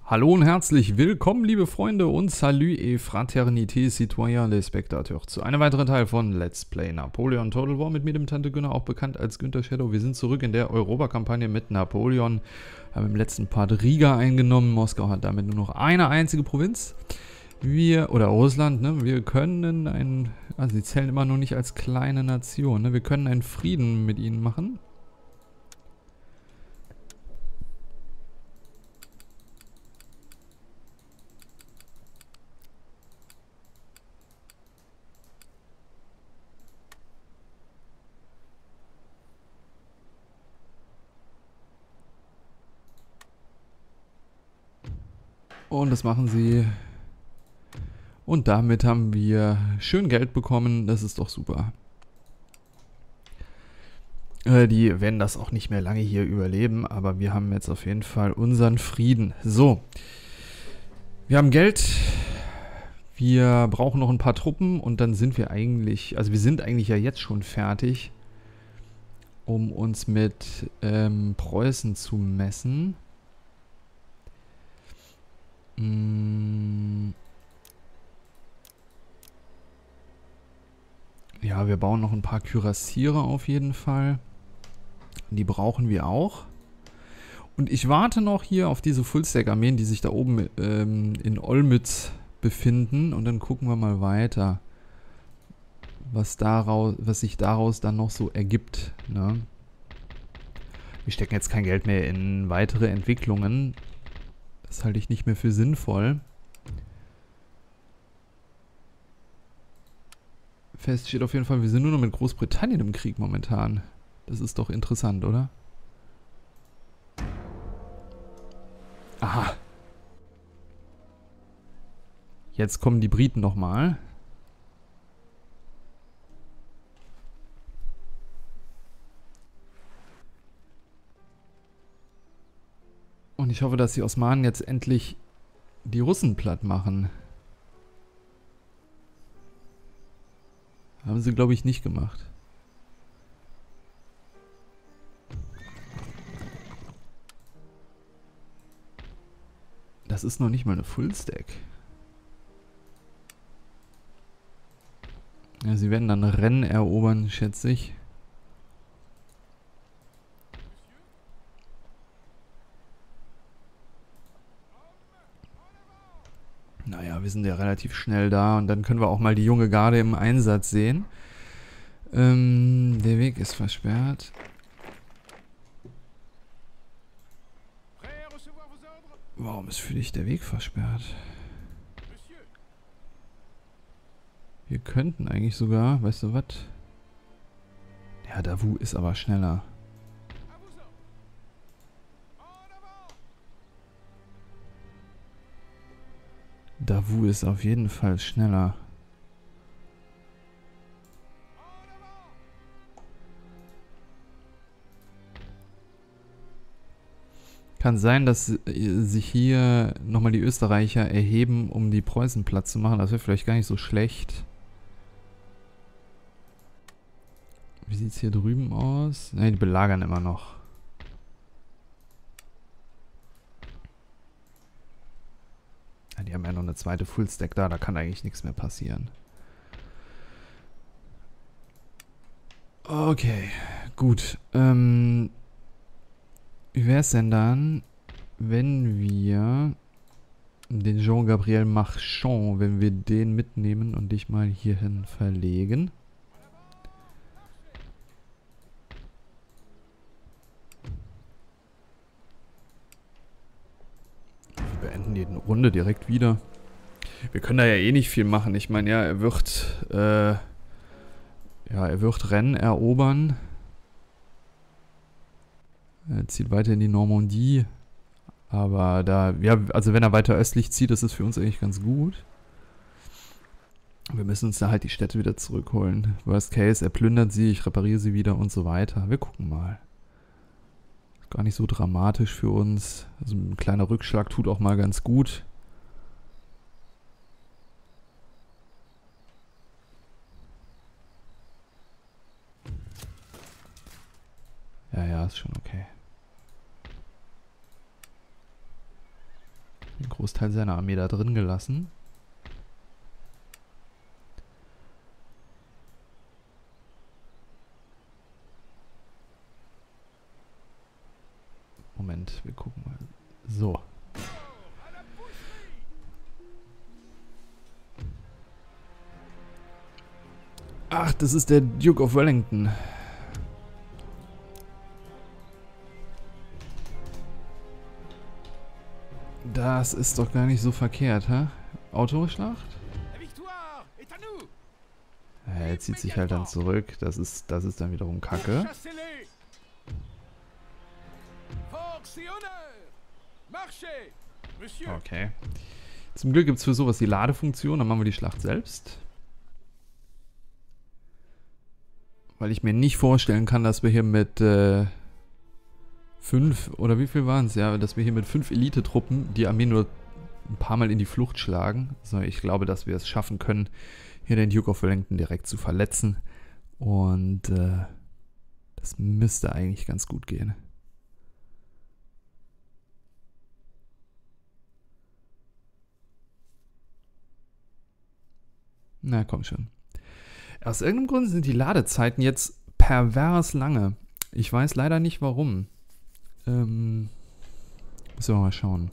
Hallo und herzlich willkommen, liebe Freunde, und salut et fraternité, citoyens les spectateurs, zu einem weiteren Teil von Let's Play Napoleon Total War mit mir, dem Tante Günner, auch bekannt als Günther Shadow. Wir sind zurück in der Europakampagne mit Napoleon, haben im letzten Part Riga eingenommen. Moskau hat damit nur noch eine einzige Provinz. Oder Russland, ne? Wir können also sie zählen immer noch nicht als kleine Nation, ne? Wir können einen Frieden mit ihnen machen. Und das machen sie. Und damit haben wir schön Geld bekommen. Das ist doch super. Die werden das auch nicht mehr lange hier überleben. Aber wir haben jetzt auf jeden Fall unseren Frieden. So. Wir haben Geld. Wir brauchen noch ein paar Truppen. Und dann sind wir eigentlich... Also wir sind eigentlich ja jetzt schon fertig. Um uns mit Preußen zu messen. Ja, wir bauen noch ein paar Kürassiere auf jeden Fall. Die brauchen wir auch. Und ich warte noch hier auf diese Fullstack-Armeen, die sich da oben in Olmütz befinden. Und dann gucken wir mal weiter, was sich daraus dann noch so ergibt. Ne? Wir stecken jetzt kein Geld mehr in weitere Entwicklungen. Das halte ich nicht mehr für sinnvoll. Fest steht auf jeden Fall, wir sind nur noch mit Großbritannien im Krieg momentan. Das ist doch interessant, oder? Aha. Jetzt kommen die Briten nochmal. Und ich hoffe, dass die Osmanen jetzt endlich die Russen platt machen. Haben sie, glaube ich, nicht gemacht. Das ist noch nicht mal eine Fullstack. Ja, sie werden dann Rennes erobern, schätze ich. Naja, wir sind ja relativ schnell da und dann können wir auch mal die junge Garde im Einsatz sehen. Der Weg ist versperrt. Warum ist für dich der Weg versperrt? Wir könnten eigentlich sogar, weißt du was? Ja, Davout ist aber schneller. Davout ist auf jeden Fall schneller. Kann sein, dass sich hier nochmal die Österreicher erheben, um die Preußen platt zu machen. Das wäre vielleicht gar nicht so schlecht. Wie sieht es hier drüben aus? Ne, die belagern immer noch. Ja, die haben ja noch eine zweite Fullstack da. Da kann eigentlich nichts mehr passieren. Okay, gut. Wie wäre es denn dann, wenn wir den Jean-Gabriel Marchand, wenn wir den mitnehmen und dich mal hierhin verlegen? Wir beenden die Runde direkt wieder. Wir können da ja eh nicht viel machen. Ich meine, ja, er wird Rennes erobern. Er zieht weiter in die Normandie. Aber da, ja, also wenn er weiter östlich zieht, ist es für uns eigentlich ganz gut. Wir müssen uns da halt die Städte wieder zurückholen. Worst case, er plündert sie, ich repariere sie wieder und so weiter. Wir gucken mal. Ist gar nicht so dramatisch für uns. Also ein kleiner Rückschlag tut auch mal ganz gut. Ja, ist schon okay. Den Großteil seiner Armee da drin gelassen. Moment, wir gucken mal. So. Ach, das ist der Duke of Wellington. Das ist doch gar nicht so verkehrt, hä? Autoschlacht? Ja, er zieht sich halt dann zurück. Das ist dann wiederum Kacke. Okay. Zum Glück gibt es für sowas die Ladefunktion. Dann machen wir die Schlacht selbst. Weil ich mir nicht vorstellen kann, dass wir hier mit 5, oder wie viel waren es? Ja, dass wir hier mit 5 Elite-Truppen die Armee nur ein paar Mal in die Flucht schlagen. Also ich glaube, dass wir es schaffen können, hier den Duke of Wellington direkt zu verletzen. Und das müsste eigentlich ganz gut gehen. Na, komm schon. Aus irgendeinem Grund sind die Ladezeiten jetzt pervers lange. Ich weiß leider nicht warum. Müssen wir mal schauen.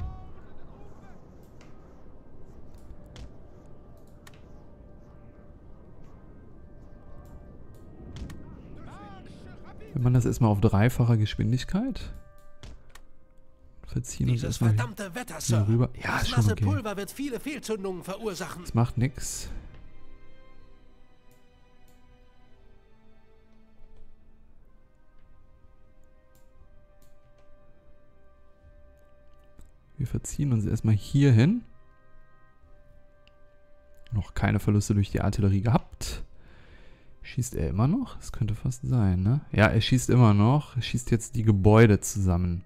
Wenn man das erstmal auf dreifacher Geschwindigkeit verziehen uns erstmal hier rüber. Ja, ist schon okay. Pulver wird viele Fehlzündungen verursachen. Das macht nix. Wir verziehen uns erstmal hier hin. Noch keine Verluste durch die Artillerie gehabt. Schießt er immer noch? Das könnte fast sein, ne? Ja, er schießt immer noch. Er schießt jetzt die Gebäude zusammen.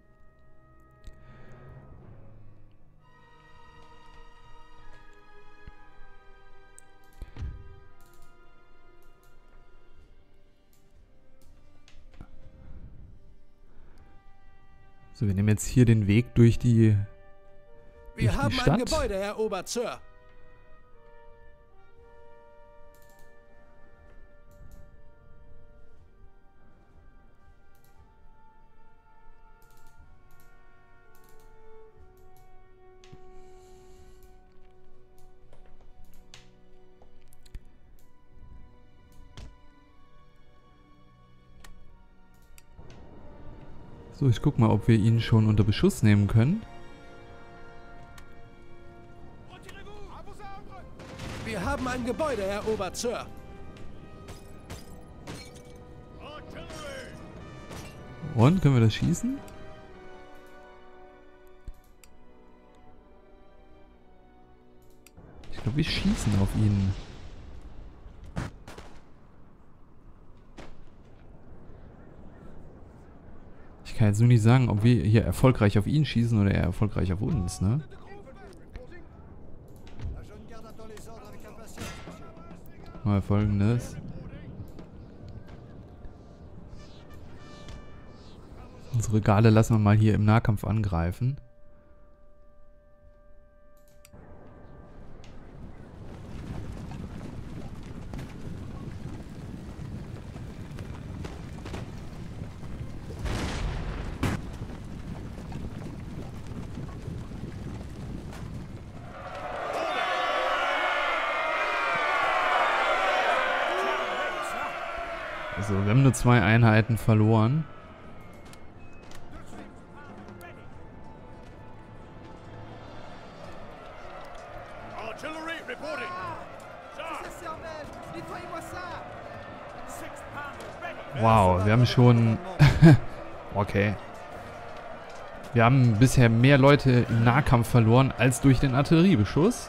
So, wir nehmen jetzt hier den Weg durch die Wir haben Stadt. ein Gebäude erobert, Sir. So, ich guck mal, ob wir ihn schon unter Beschuss nehmen können. Wir haben ein Gebäude erobert, Sir. Und, können wir das schießen? Ich glaube, wir schießen auf ihn. Ich kann jetzt nur nicht sagen, ob wir hier erfolgreich auf ihn schießen oder er erfolgreich auf uns, ne? Mal Folgendes. Unsere Gale lassen wir mal hier im Nahkampf angreifen. Also, wir haben nur 2 Einheiten verloren. Wow, wir haben schon... Okay. Wir haben bisher mehr Leute im Nahkampf verloren, als durch den Artilleriebeschuss.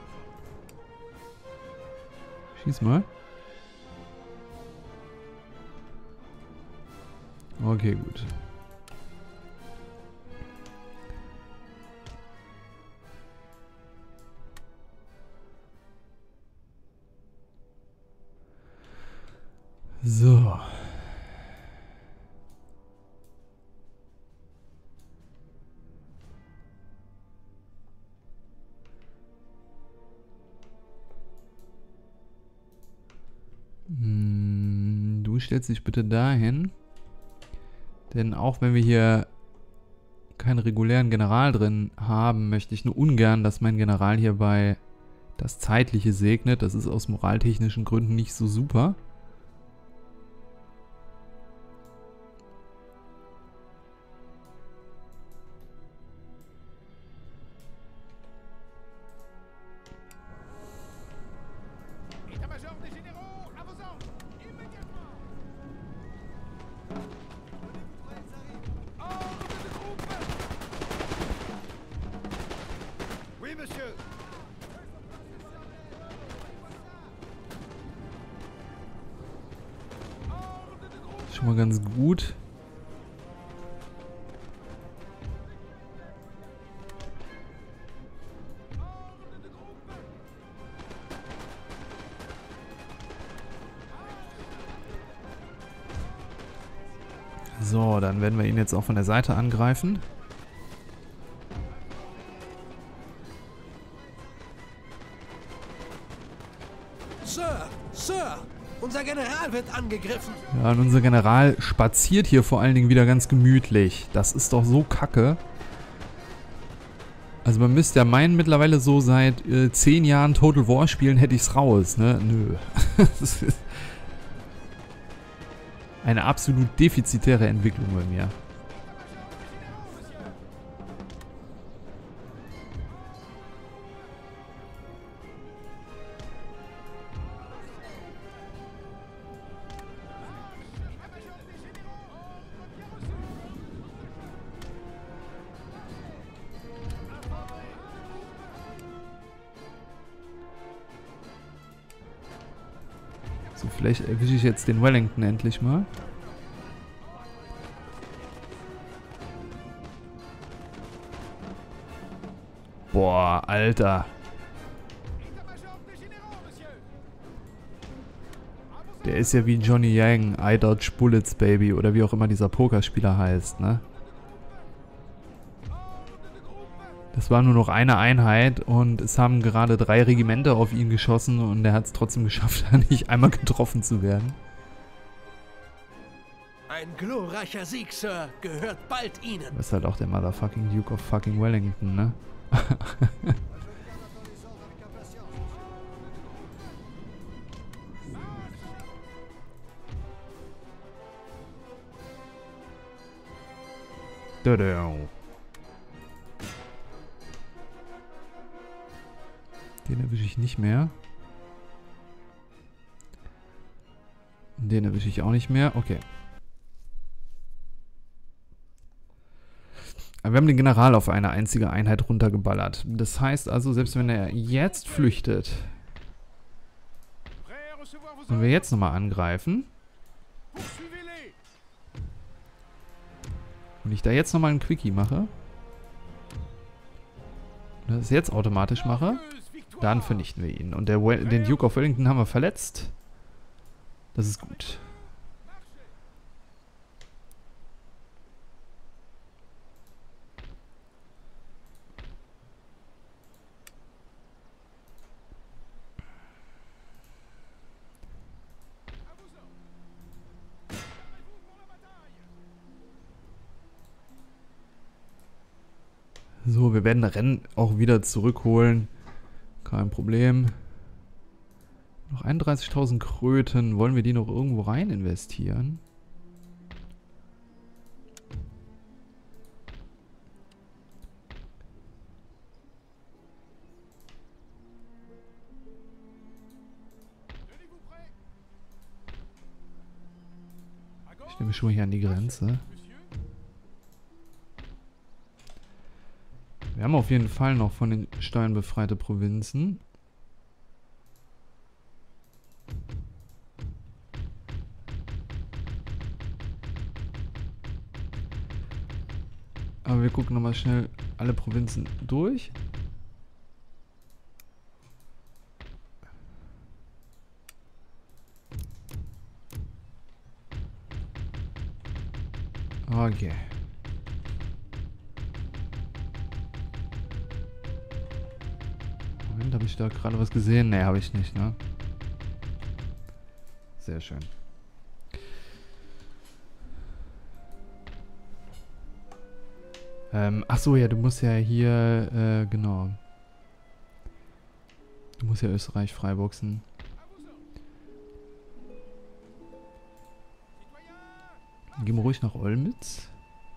Schieß mal. Okay, gut. So. Du stellst dich bitte dahin. Denn auch wenn wir hier keinen regulären General drin haben, möchte ich nur ungern, dass mein General hierbei das Zeitliche segnet. Das ist aus moraltechnischen Gründen nicht so super. Schon mal ganz gut. So, dann werden wir ihn jetzt auch von der Seite angreifen. Sir, Sir, unser General wird angegriffen. Ja, und unser General spaziert hier vor allen Dingen wieder ganz gemütlich. Das ist doch so kacke. Also man müsste ja meinen, mittlerweile so seit 10 Jahren Total War spielen, hätte ich es raus, ne? Nö. Das ist eine absolut defizitäre Entwicklung bei mir. So, vielleicht erwische ich jetzt den Wellington endlich mal. Boah, Alter. Der ist ja wie Johnny Yang, I Dodge Bullets, Baby, oder wie auch immer dieser Pokerspieler heißt, ne? Das war nur noch eine Einheit und es haben gerade 3 Regimenter auf ihn geschossen und er hat es trotzdem geschafft, nicht einmal getroffen zu werden. Ein glorreicher Sieg, Sir, gehört bald Ihnen. Das ist halt auch der Motherfucking Duke of fucking Wellington, ne? Den erwische ich nicht mehr. Den erwische ich auch nicht mehr. Okay. Aber wir haben den General auf eine einzige Einheit runtergeballert. Das heißt also, selbst wenn er jetzt flüchtet und wir jetzt nochmal angreifen und ich da jetzt nochmal einen Quickie mache und das jetzt automatisch mache, dann vernichten wir ihn. Und den Duke of Wellington haben wir verletzt. Das ist gut. So, wir werden Rennen auch wieder zurückholen. Kein Problem. Noch 31.000 Kröten. Wollen wir die noch irgendwo rein investieren? Ich nehme schon hier an die Grenze. Wir haben auf jeden Fall noch von den Steuern befreite Provinzen. Aber wir gucken nochmal schnell alle Provinzen durch. Okay. Moment, habe ich da gerade was gesehen? Ne, habe ich nicht, ne? Sehr schön. Ach so, ja, du musst ja hier, genau. Du musst ja Österreich freiboxen. Gehen wir ruhig nach Olmütz.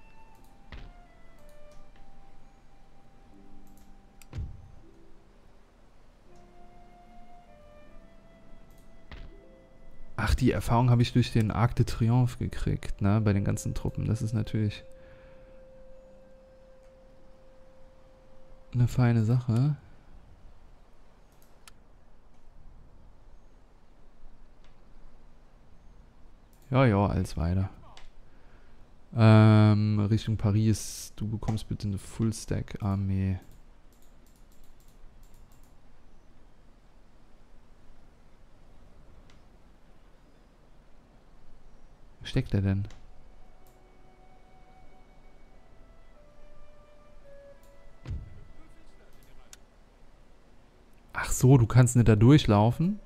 Ach, die Erfahrung habe ich durch den Arc de Triomphe gekriegt, ne? Bei den ganzen Truppen. Das ist natürlich eine feine Sache. Ja, ja, alles weiter. Richtung Paris. Du bekommst bitte eine Full-Stack-Armee. Wo steckt der denn? Ach so, du kannst nicht da durchlaufen?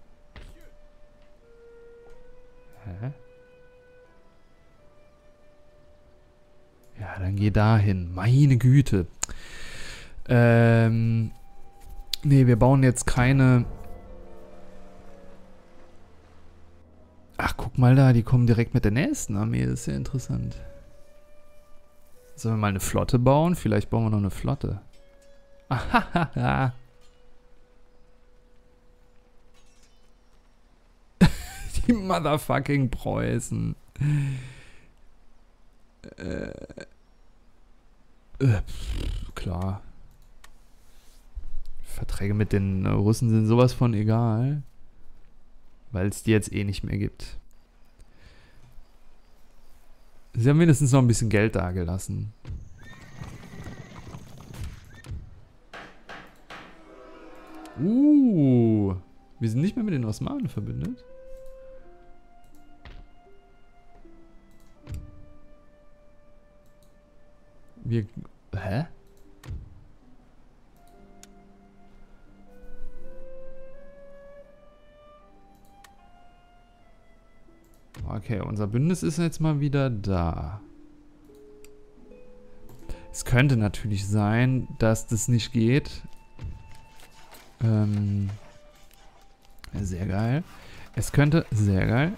Hä? Ja, dann geh dahin. Meine Güte. Nee, wir bauen jetzt keine... Ach, guck mal da, die kommen direkt mit der nächsten Armee. Das ist ja interessant. Sollen wir mal eine Flotte bauen? Vielleicht bauen wir noch eine Flotte. Ahahaha. Die motherfucking Preußen. Klar. Verträge mit den Russen sind sowas von egal. Weil es die jetzt eh nicht mehr gibt. Sie haben mindestens noch ein bisschen Geld dagelassen. Wir sind nicht mehr mit den Osmanen verbündet. Wir... Hä? Okay, unser Bündnis ist jetzt mal wieder da. Es könnte natürlich sein, dass das nicht geht. Sehr geil. Es könnte... Sehr geil.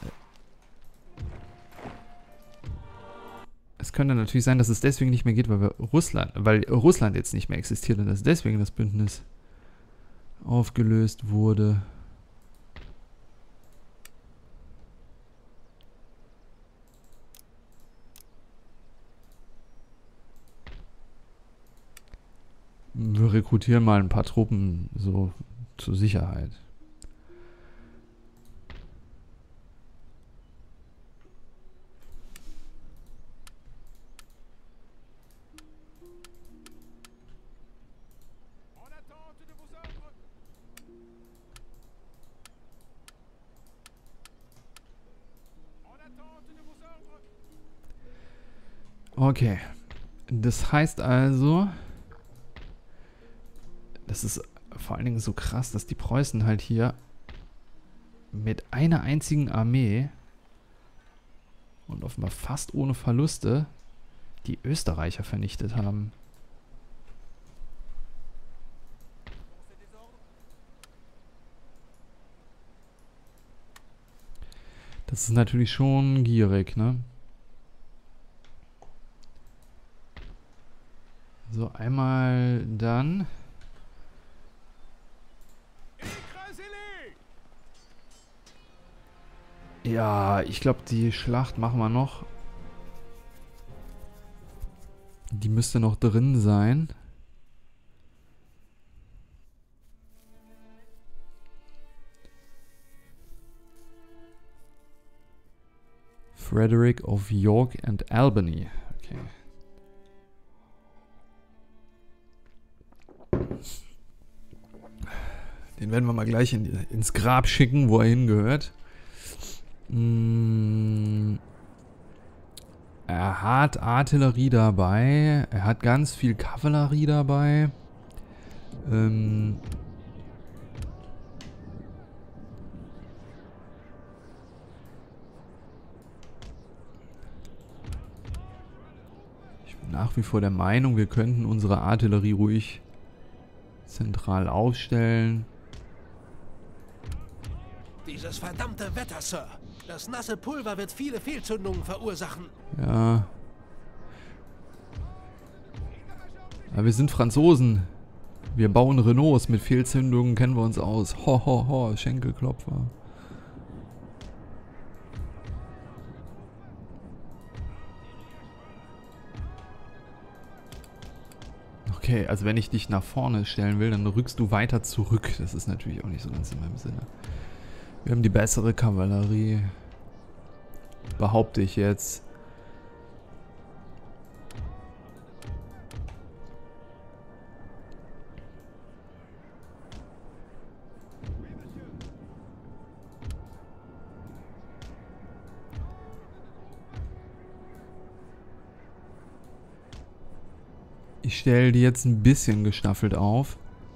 Es könnte natürlich sein, dass es deswegen nicht mehr geht, weil Russland jetzt nicht mehr existiert und dass deswegen das Bündnis aufgelöst wurde. Wir rekrutieren mal ein paar Truppen so zur Sicherheit. Okay. Das heißt also, das ist vor allen Dingen so krass, dass die Preußen halt hier mit einer einzigen Armee und offenbar fast ohne Verluste die Österreicher vernichtet haben. Das ist natürlich schon gierig, ne? So, einmal dann. Ja, ich glaube, die Schlacht machen wir noch. Die müsste noch drin sein. Frederick of York and Albany. Okay. Den werden wir mal gleich ins Grab schicken, wo er hingehört. Er hat Artillerie dabei. Er hat ganz viel Kavallerie dabei. Ich bin nach wie vor der Meinung, wir könnten unsere Artillerie ruhig zentral aufstellen. Dieses verdammte Wetter, Sir. Das nasse Pulver wird viele Fehlzündungen verursachen. Ja. Aber wir sind Franzosen. Wir bauen Renaults. Mit Fehlzündungen kennen wir uns aus. Ho, ho, ho. Schenkelklopfer. Okay, also wenn ich dich nach vorne stellen will, dann rückst du weiter zurück. Das ist natürlich auch nicht so ganz in meinem Sinne. Wir haben die bessere Kavallerie. Behaupte ich jetzt. Ich stelle die jetzt ein bisschen gestaffelt auf.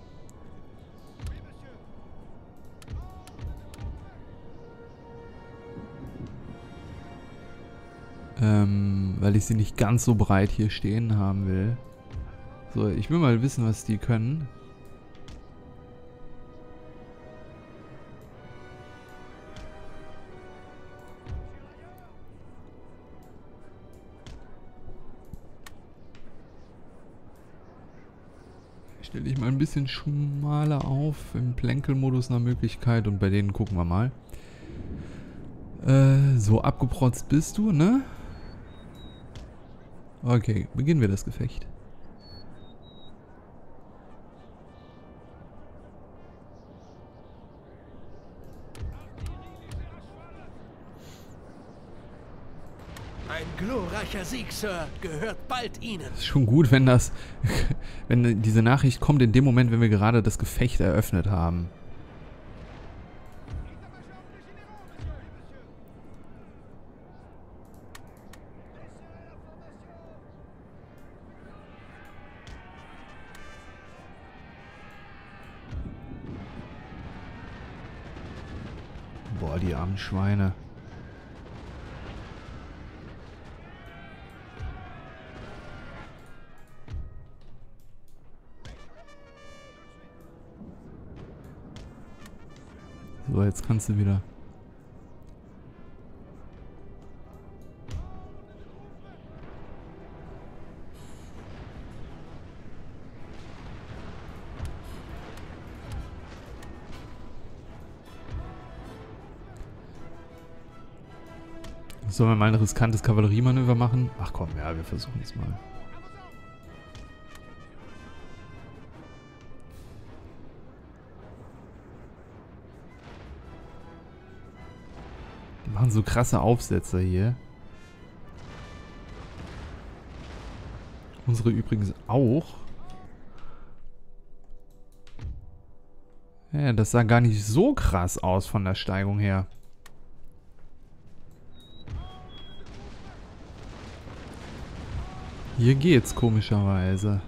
Weil ich sie nicht ganz so breit hier stehen haben will. So, ich will mal wissen, was die können. Stelle ich mal ein bisschen schmaler auf, im Plänkelmodus nach Möglichkeit, und bei denen gucken wir mal. So, abgeprotzt bist du, ne? Okay, beginnen wir das Gefecht. Ein glorreicher Sieg, Sir, gehört bald Ihnen. Ist schon gut, wenn das, wenn diese Nachricht kommt in dem Moment, wenn wir gerade das Gefecht eröffnet haben. Boah, die armen Schweine. So, jetzt kannst du wieder. Sollen wir mal ein riskantes Kavalleriemanöver machen? Ach komm, ja, wir versuchen es mal. Die machen so krasse Aufsätze hier. Unsere übrigens auch. Ja, das sah gar nicht so krass aus von der Steigung her. Hier geht's komischerweise.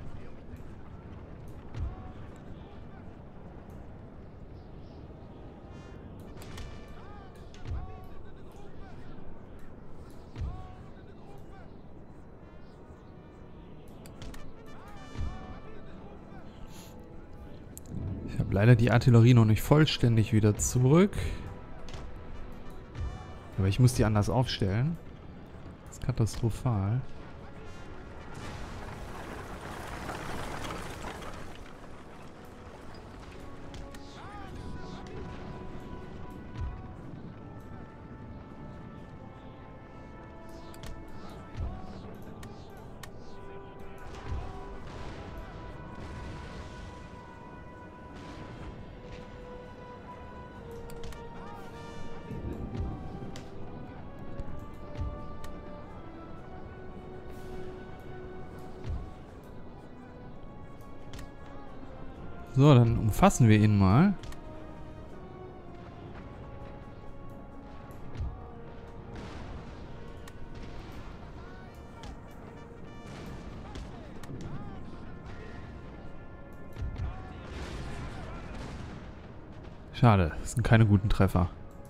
Ich habe leider die Artillerie noch nicht vollständig wieder zurück. Aber ich muss die anders aufstellen. Das ist katastrophal. So, dann umfassen wir ihn mal. Schade, das sind keine guten Treffer.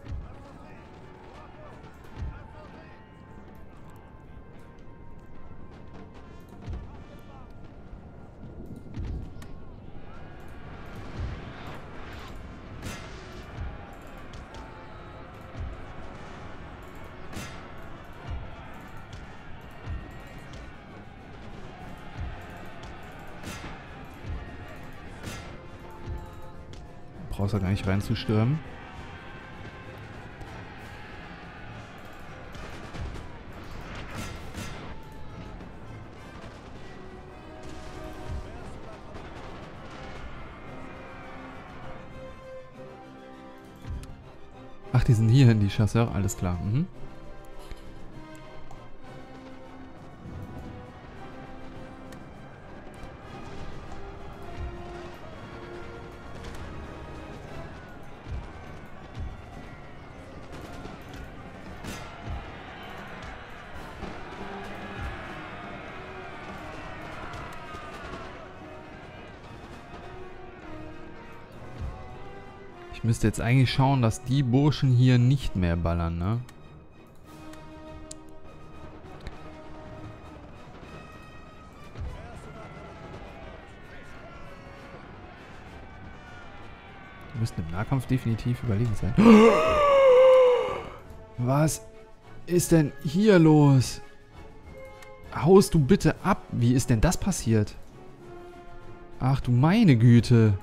Brauchst du gar nicht reinzustürmen. Ach, die sind hierhin, die Chasseurs. Alles klar. Mhm. Ich müsste jetzt eigentlich schauen, dass die Burschen hier nicht mehr ballern, ne? Die müssten im Nahkampf definitiv überlegen sein. Was ist denn hier los? Haust du bitte ab? Wie ist denn das passiert? Ach du meine Güte.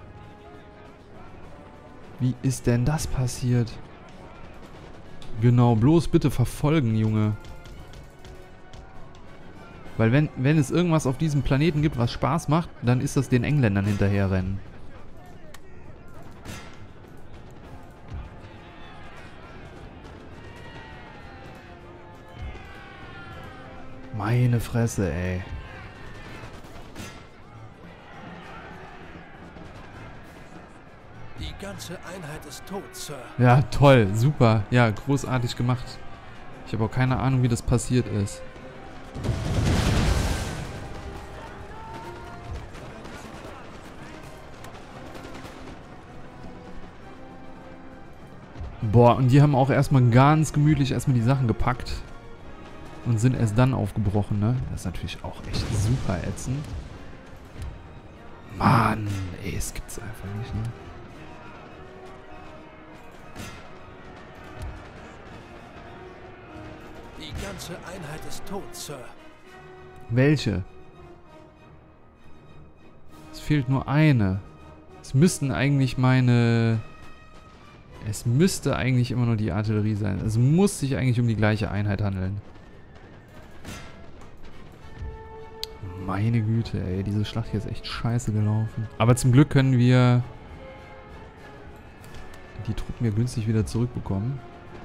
Wie ist denn das passiert? Genau, bloß bitte verfolgen, Junge. Weil wenn es irgendwas auf diesem Planeten gibt, was Spaß macht, dann ist das den Engländern hinterherrennen. Meine Fresse, ey. Die ganze Einheit ist tot, Sir. Ja, toll, super. Ja, großartig gemacht. Ich habe auch keine Ahnung, wie das passiert ist. Boah, und die haben auch erstmal ganz gemütlich erstmal die Sachen gepackt. Und sind erst dann aufgebrochen, ne? Das ist natürlich auch echt super ätzend. Mann, ey, es gibt's einfach nicht, ne? Die ganze Einheit ist tot, Sir. Welche? Es fehlt nur eine. Es müssten eigentlich meine... Es müsste eigentlich immer nur die Artillerie sein. Es muss sich eigentlich um die gleiche Einheit handeln. Meine Güte, ey. Diese Schlacht hier ist echt scheiße gelaufen. Aber zum Glück können wir die Truppen hier günstig wieder zurückbekommen.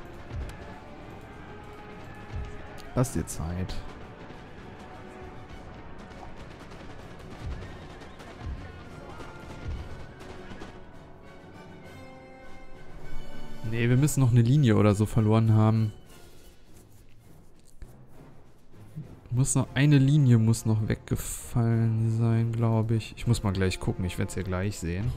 Lass dir Zeit. Nee, wir müssen noch eine Linie oder so verloren haben. Muss noch eine Linie muss noch weggefallen sein, glaube ich. Ich muss mal gleich gucken, ich werde es ja gleich sehen.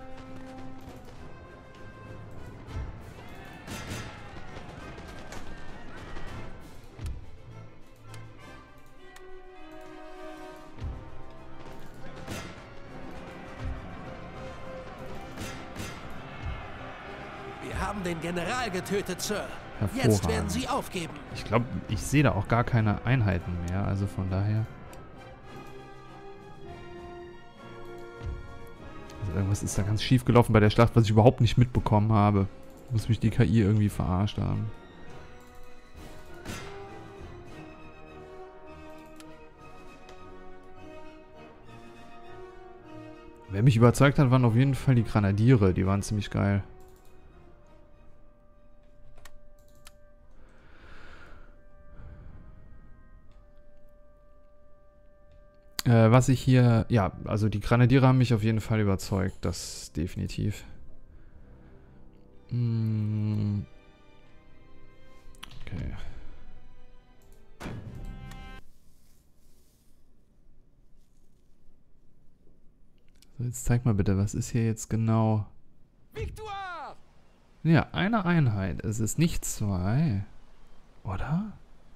Wir haben den General getötet, Sir. Hervorragend. Jetzt werden Sie aufgeben. Ich glaube, ich sehe da auch gar keine Einheiten mehr, also von daher. Also irgendwas ist da ganz schief gelaufen bei der Schlacht, was ich überhaupt nicht mitbekommen habe. Muss mich die KI irgendwie verarscht haben. Wer mich überzeugt hat, waren auf jeden Fall die Grenadiere. Die waren ziemlich geil. Was ich hier... Ja, also die Grenadiere haben mich auf jeden Fall überzeugt. Das definitiv. Okay. So, jetzt zeig mal bitte, was ist hier jetzt genau? Victoire! Ja, eine Einheit. Es ist nicht 2. Oder?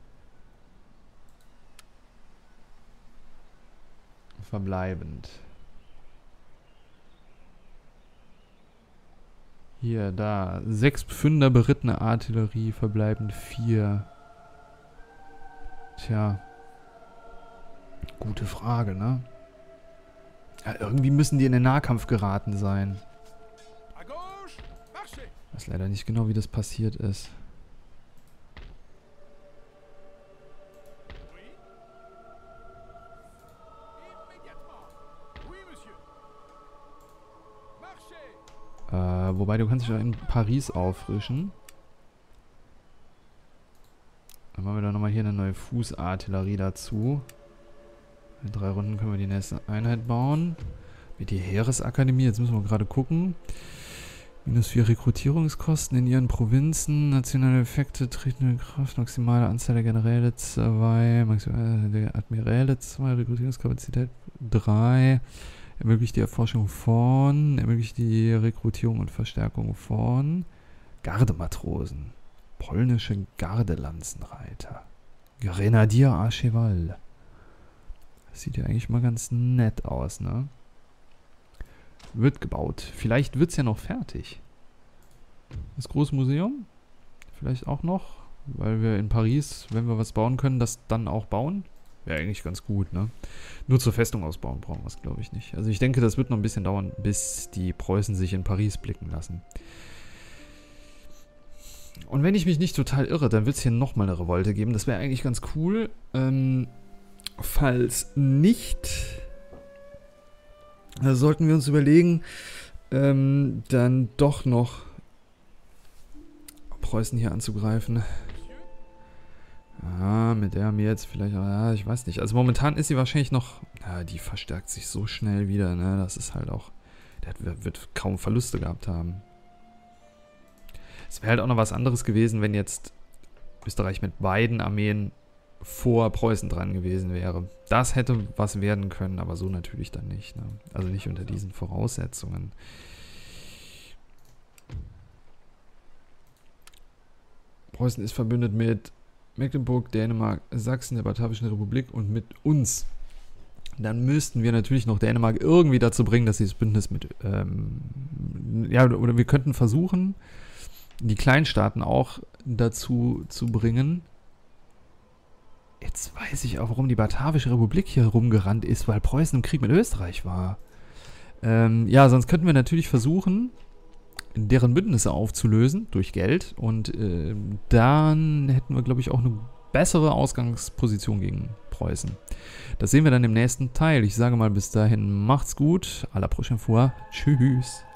Verbleibend. Hier, da. 6 Pfünder berittene Artillerie, verbleibend 4. Tja. Gute Frage, ne? Ja, irgendwie müssen die in den Nahkampf geraten sein. Ich weiß leider nicht genau, wie das passiert ist. Wobei, du kannst dich auch in Paris auffrischen. Dann machen wir da nochmal hier eine neue Fußartillerie dazu. In 3 Runden können wir die nächste Einheit bauen. Mit die Heeresakademie, jetzt müssen wir gerade gucken. -4 Rekrutierungskosten in ihren Provinzen. Nationale Effekte treten in Kraft. Maximale Anzahl der Generäle 2. Maximale der Admiräle 2. Rekrutierungskapazität 3. Ermöglicht die Erforschung von. Ermöglicht die Rekrutierung und Verstärkung von. Gardematrosen. Polnische Gardelanzenreiter. Grenadier à cheval. Das sieht ja eigentlich mal ganz nett aus, ne? Wird gebaut. Vielleicht wird es ja noch fertig. Das große Museum? Vielleicht auch noch. Weil wir in Paris, wenn wir was bauen können, das dann auch bauen. Wäre eigentlich ganz gut, ne? Nur zur Festung ausbauen brauchen wir es, glaube ich, nicht. Also ich denke, das wird noch ein bisschen dauern, bis die Preußen sich in Paris blicken lassen. Und wenn ich mich nicht total irre, dann wird es hier nochmal eine Revolte geben. Das wäre eigentlich ganz cool. Falls nicht, sollten wir uns überlegen, dann doch noch Preußen hier anzugreifen. Ah, mit der Armee jetzt vielleicht, ja, ich weiß nicht. Also momentan ist sie wahrscheinlich noch, ja, die verstärkt sich so schnell wieder, ne? Das ist halt auch, der wird kaum Verluste gehabt haben. Es wäre halt auch noch was anderes gewesen, wenn jetzt Österreich mit beiden Armeen vor Preußen dran gewesen wäre. Das hätte was werden können, aber so natürlich dann nicht, ne? Also nicht unter diesen Voraussetzungen. Preußen ist verbündet mit Mecklenburg, Dänemark, Sachsen, der Batavischen Republik und mit uns. Dann müssten wir natürlich noch Dänemark irgendwie dazu bringen, dass sie das Bündnis mit, ja, oder wir könnten versuchen, die Kleinstaaten auch dazu zu bringen. Jetzt weiß ich auch, warum die Batavische Republik hier rumgerannt ist, weil Preußen im Krieg mit Österreich war. Ja, sonst könnten wir natürlich versuchen, deren Bündnisse aufzulösen durch Geld und dann hätten wir, glaube ich, auch eine bessere Ausgangsposition gegen Preußen. Das sehen wir dann im nächsten Teil. Ich sage mal bis dahin, macht's gut. À la prochaine fois. Tschüss.